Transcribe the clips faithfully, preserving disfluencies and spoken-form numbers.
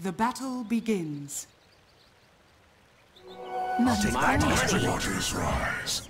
The battle begins. Mighty Waters rise.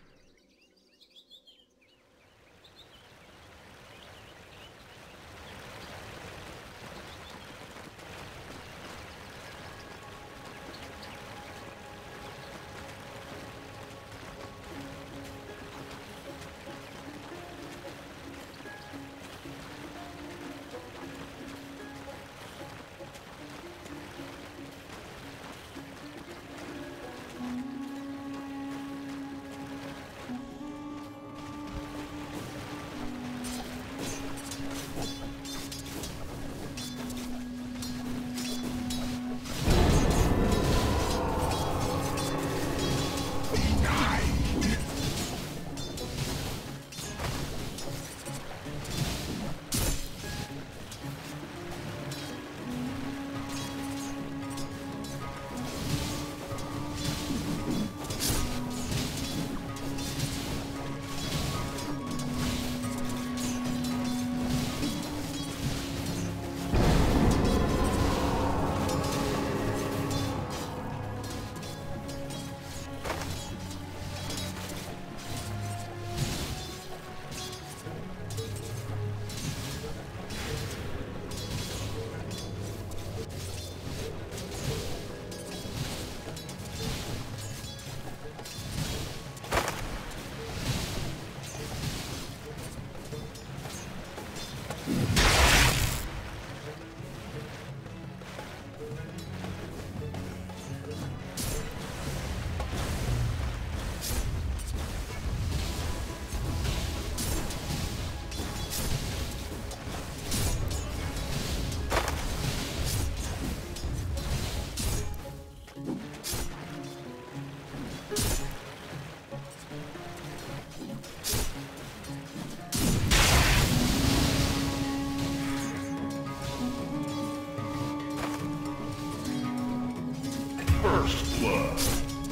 First blood.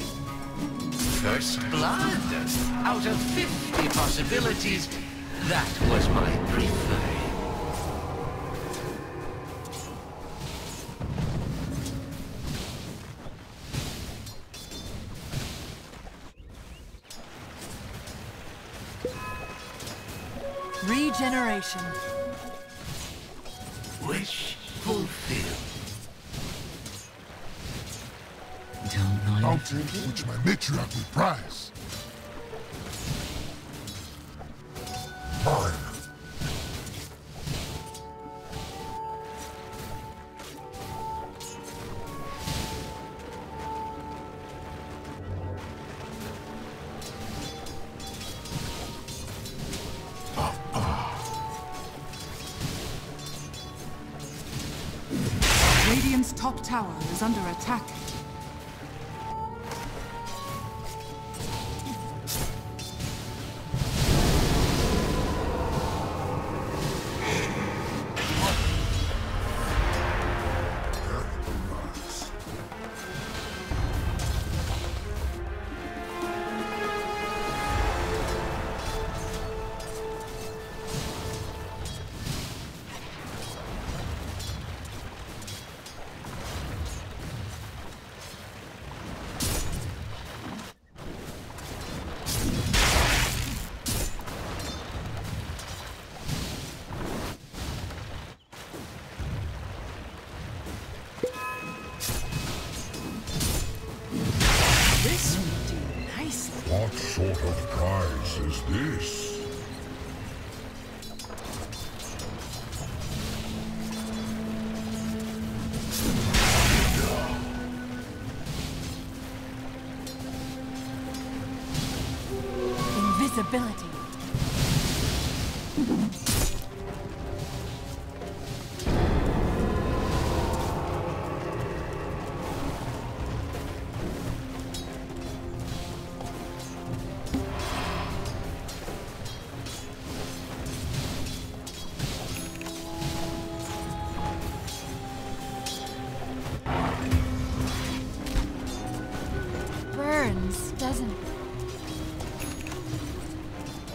First blood? Out of fifty possibilities, that was my preferred. Regeneration. Wish fulfilled. Outfit which my matriarch will prize. Mine. Radiant's top tower is under attack. What sort of prize is this? Invisibility. Burns, doesn't it?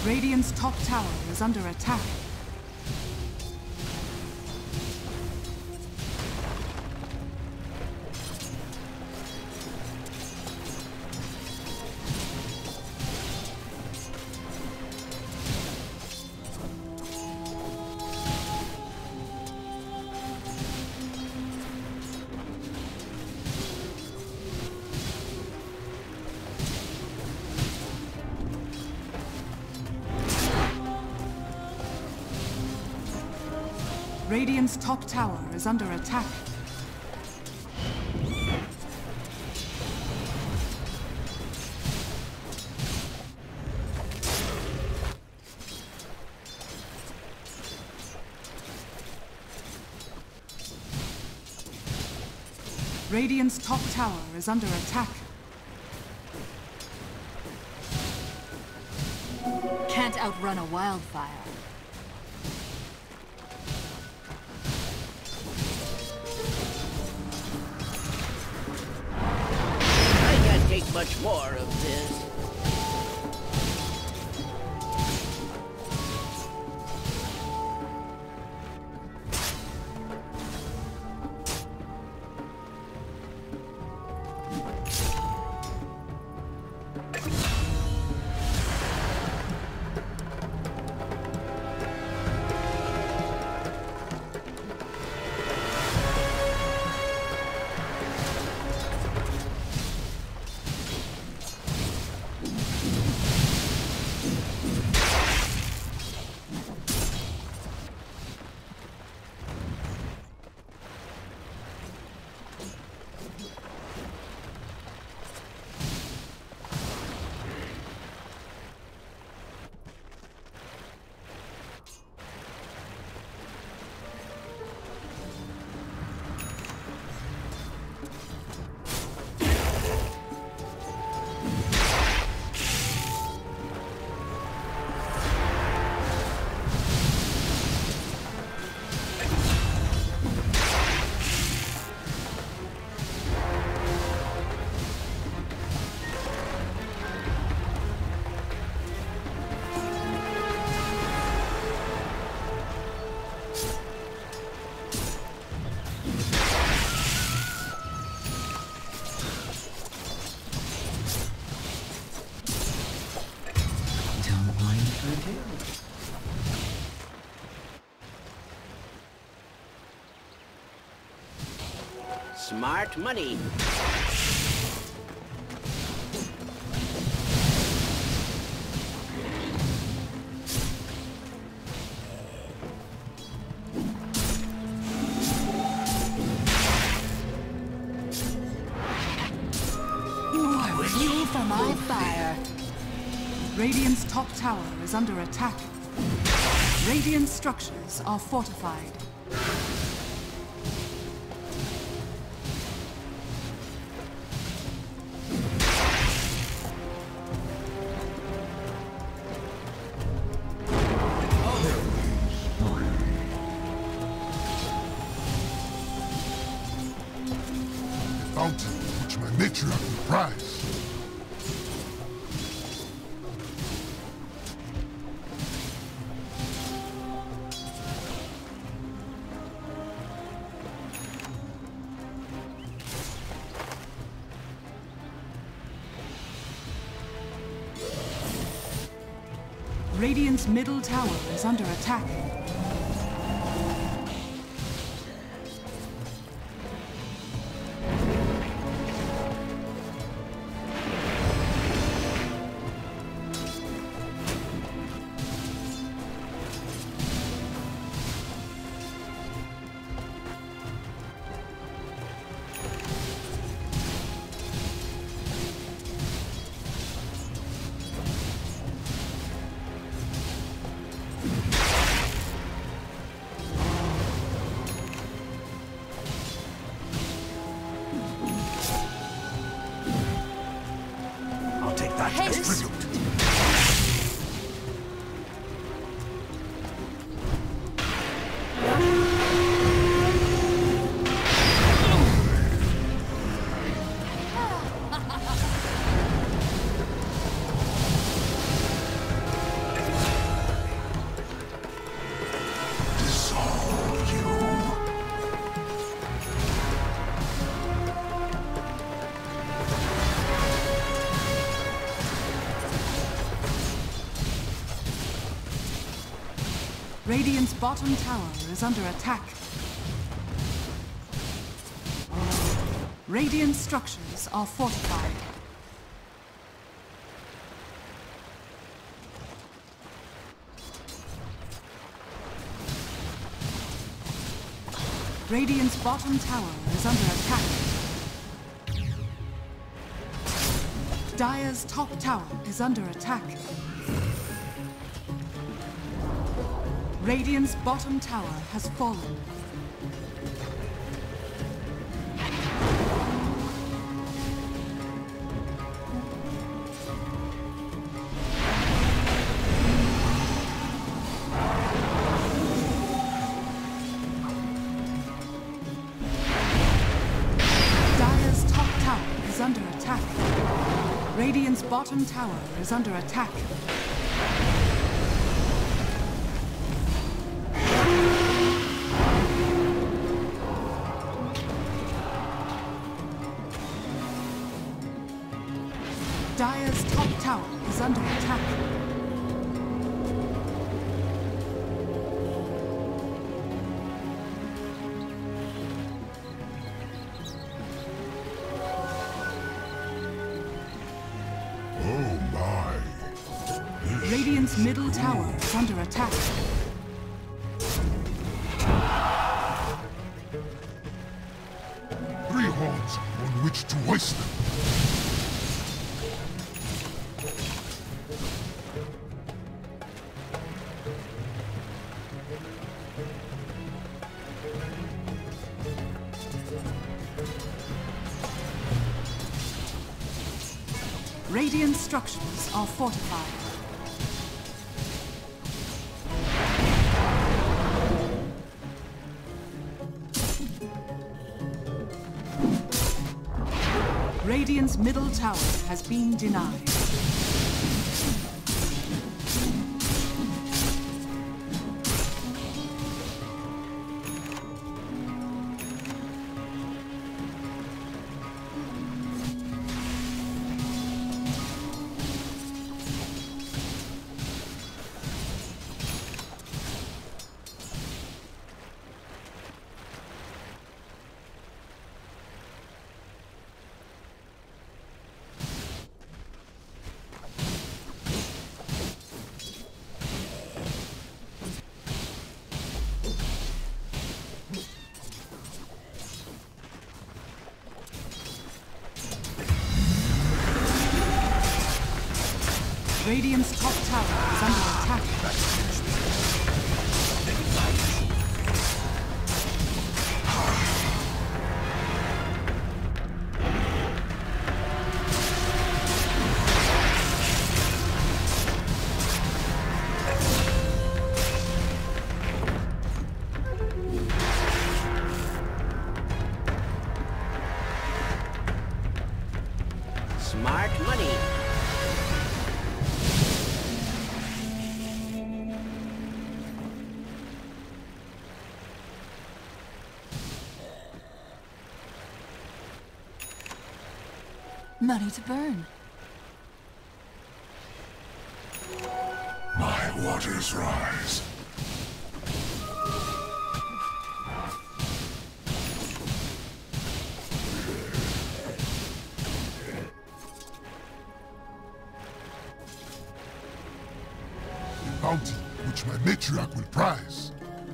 Radiant's top tower is under attack. Radiant's top tower is under attack. Radiant's top tower is under attack. Can't outrun a wildfire. Much more of this. Smart money. Fuel for my fire. Radiant's top tower is under attack. Radiant structures are fortified. Bounty, which my matriarch will prize. Radiant's middle tower is under attack. Haste. Radiant's bottom tower is under attack. Radiant structures are fortified. Radiant's bottom tower is under attack. Dire's top tower is under attack. Radiant's bottom tower has fallen. Radiant's bottom tower is under attack. Dire's top tower is under attack. Radiant's middle tower is under attack. Three horns on which to waste them. Radiant structures are fortified. Radiant's middle tower has been denied. Radiant's top tower is under attack. Smart money. Money to burn. My waters rise. A bounty which my matriarch will prize.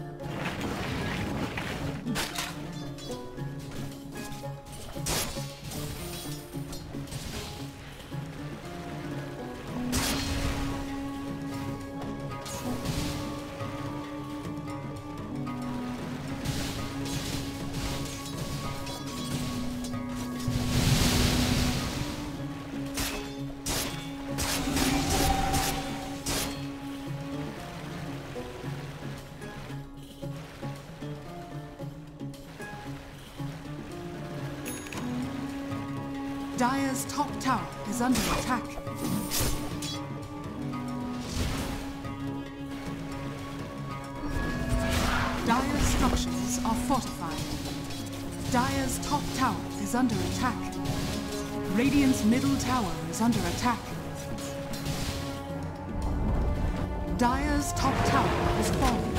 Dire's top tower is under attack. Dire's structures are fortified. Dire's top tower is under attack. Radiant's middle tower is under attack. Dire's top tower has fallen.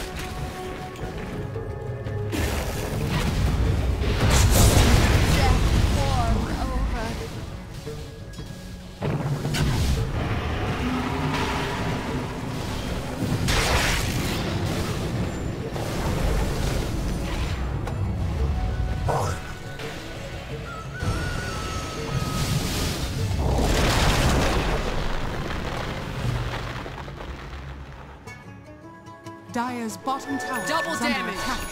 Dire's bottom tower Double is damage. under attack.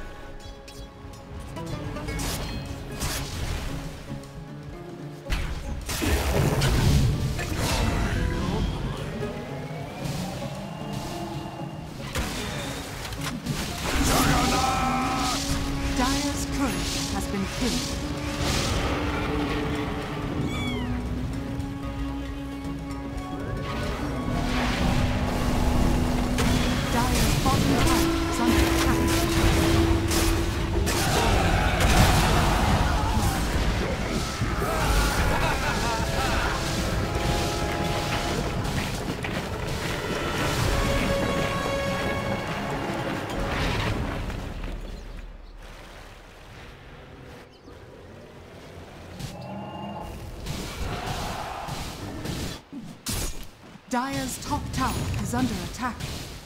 Dire's turret has been killed. Dire's bottom tower is under attack. Dire's top tower is under attack.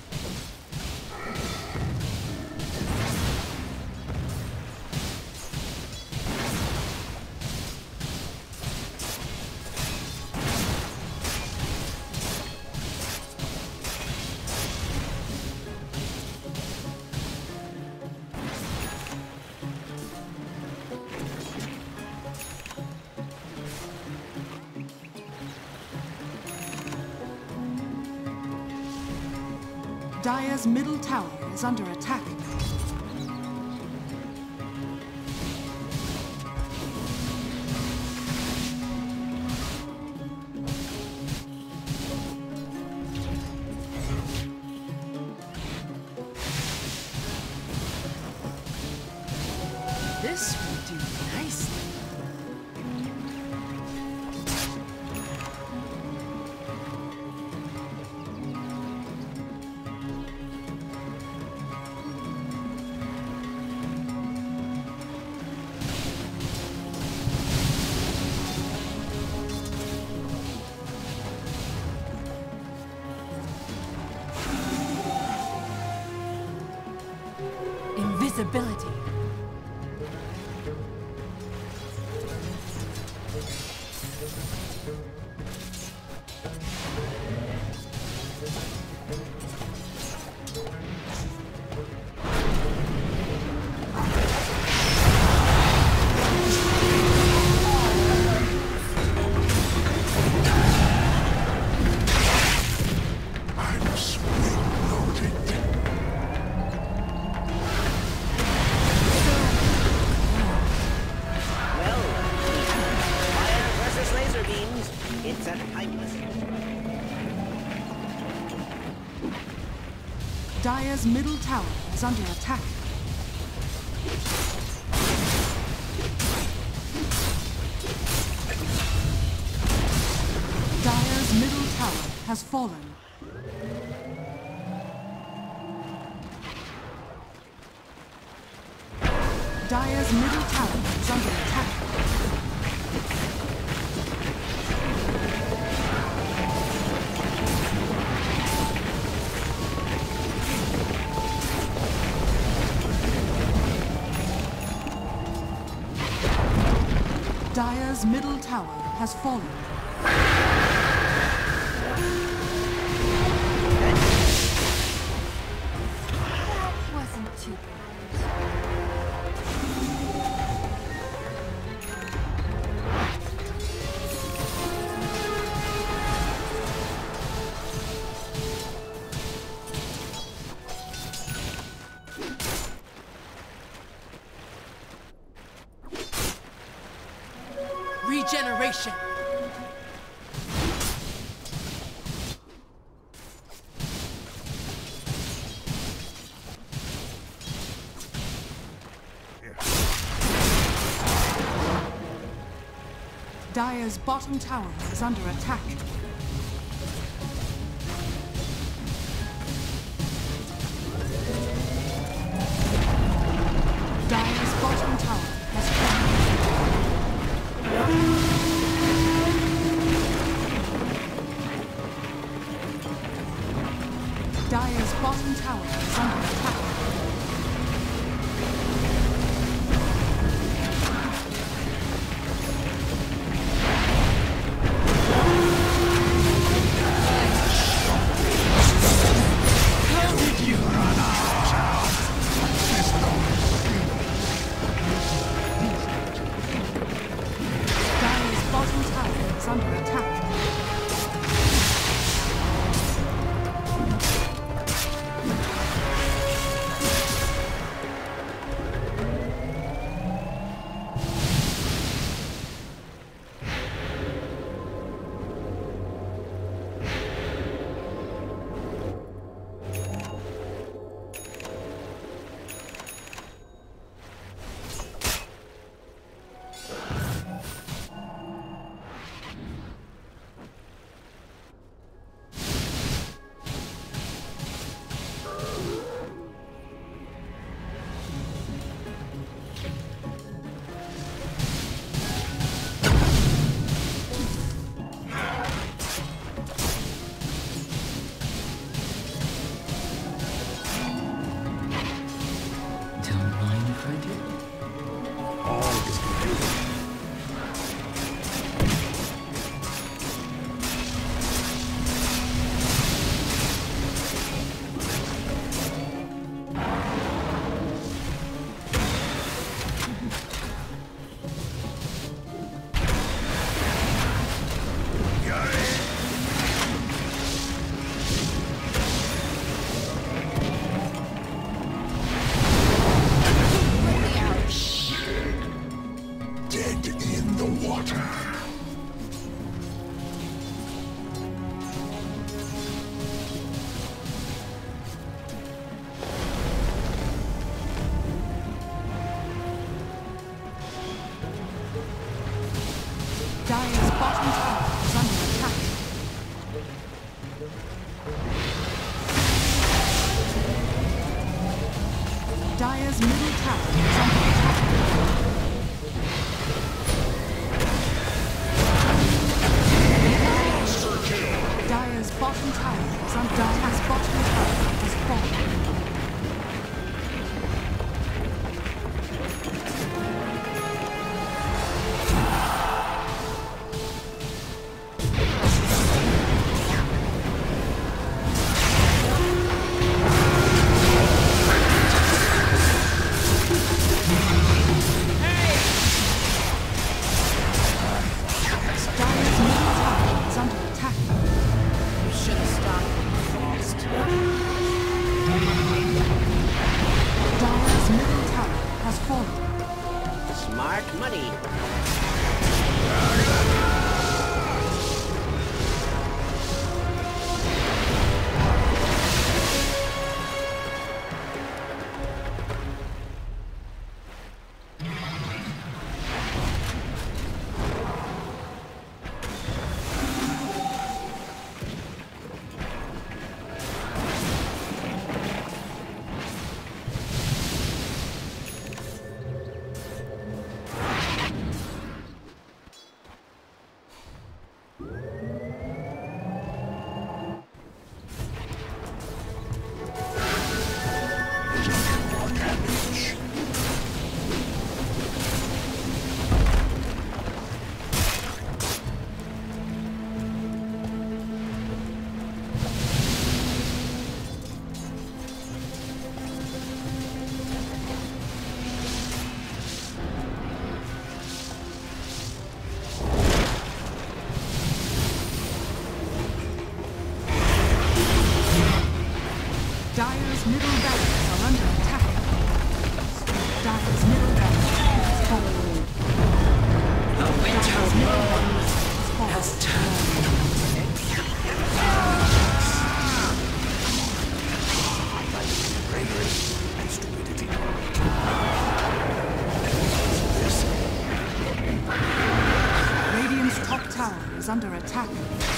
Dire's middle tower is under attack. This will do nicely. Invisibility. I'm spring-loaded. Well, fire versus laser beams. It's a timeless. Dire's middle tower is under attack. Dire's middle tower has fallen. Dire's middle tower is under attack. Dire's middle tower has fallen. That wasn't too bad. Regeneration. Dire's bottom tower is under attack. Dire's bottom tower is under attack. Dire's bottom tower is under attack. Dire's middle tower is under attack. Dire's bottom tower is under Dire's bottom tower has fallen. Smart money. Dire's middle barracks are under attack. Dire's middle barracks has fallen. The winter moon has turned. Bravery and stupidity. Radiant's top tower is under attack.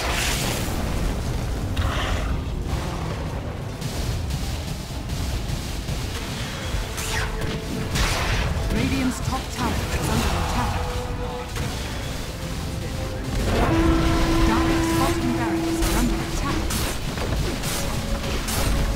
Radiant's top tower is under attack. Dire's bottom barracks are under attack.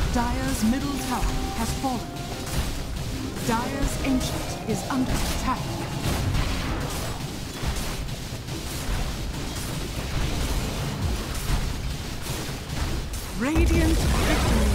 Dire's middle tower has fallen. Dire's Ancient is under attack. Radiant victory.